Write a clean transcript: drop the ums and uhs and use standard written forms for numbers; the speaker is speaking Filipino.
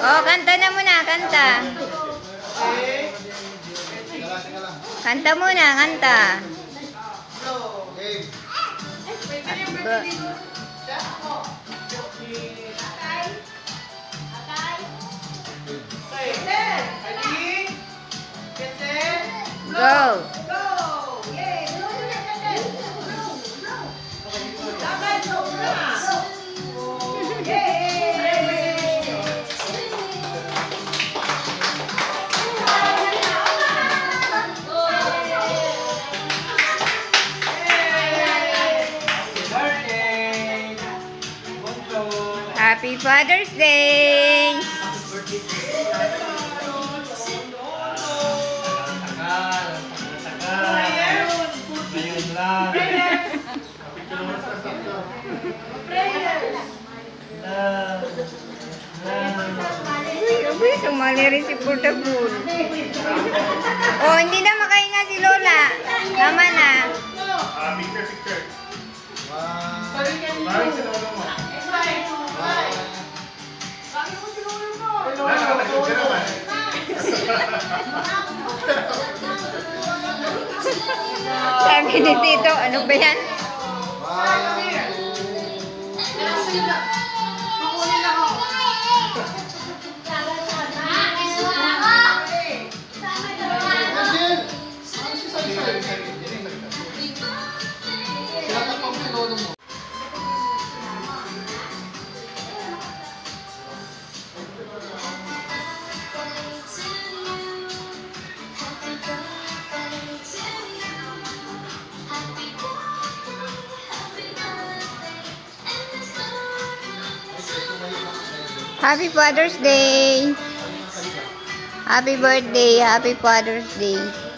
Oh, kanta na muna, kanta. Kanta muna, kanta. Go. Happy Father's Day! Ngayon lang. Uy, sumali rin si Portable. Oh, hindi na makahinga si Lola. Tama na. Picture. Parang si Lola mo. Nakakatagod ka naman. Sabi ni Tito, ano ba yan? Happy Father's Day! Happy birthday! Happy Father's Day!